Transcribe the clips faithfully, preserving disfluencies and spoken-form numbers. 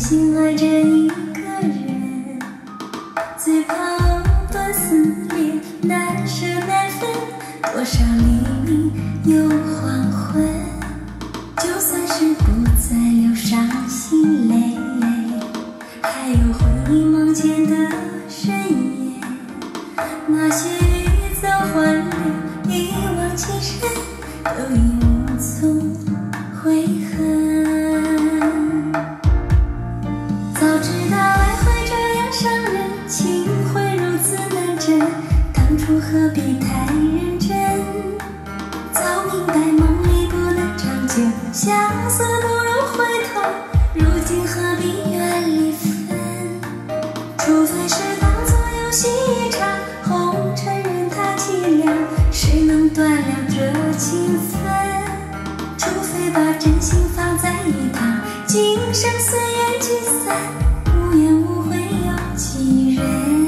心爱着一个人，最怕断丝连，难舍难分，多少黎明又黄昏。就算是不再流伤心泪，还有回忆梦见的深夜，那些欲走还留，一往情深，都已无从悔恨。早知道爱会这样伤人，情会如此难枕，当初何必太认真？早明白梦里不能长久，相思不如回头，如今何必怨离分？除非是当作游戏一场，红尘任它凄凉，谁能断了这情分？除非把真心放在一旁，今生随缘聚散，无怨无悔有几人？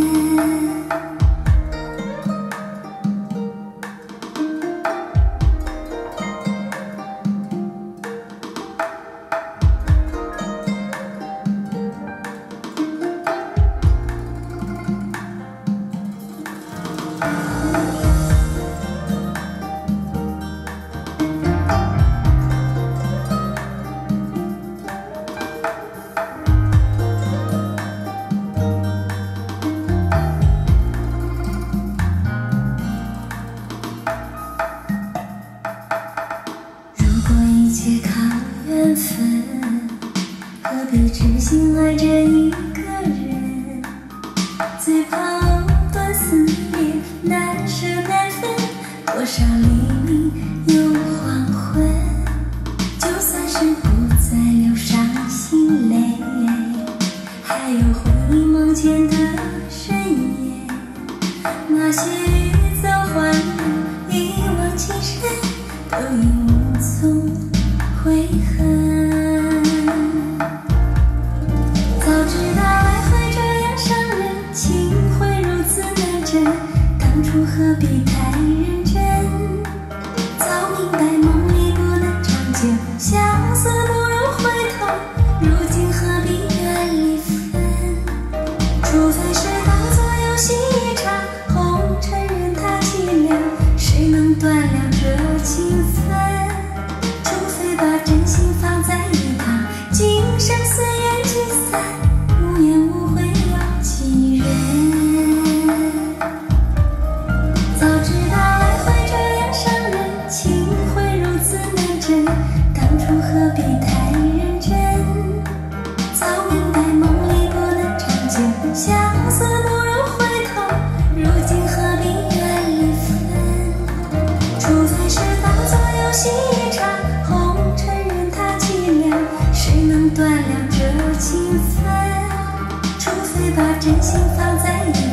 一切靠缘分，何必痴心爱着一个人？最怕断丝连，难舍难分，多少黎明又黄昏。就算是不再流伤心泪，还有回忆梦见的深夜，那些欲走还留，一往情深，都已无从悔恨。早知道爱会这样伤人，情会如此难枕，当初何必太认真？早明白梦里不能长久，相思不如回头，如今何必怨离分？除非是当作游戏一场，红尘任它凄凉，谁能断了这情分？把真心放在一旁，今生随缘聚散，无怨无悔有几人？早知道爱会这样伤人，情会如此难枕，当初何必太认真？早明白梦里不能长久，相思不如回头，如今何必怨离分？除非是当作游戏一场，谁能断了这情分？除非把真心放在一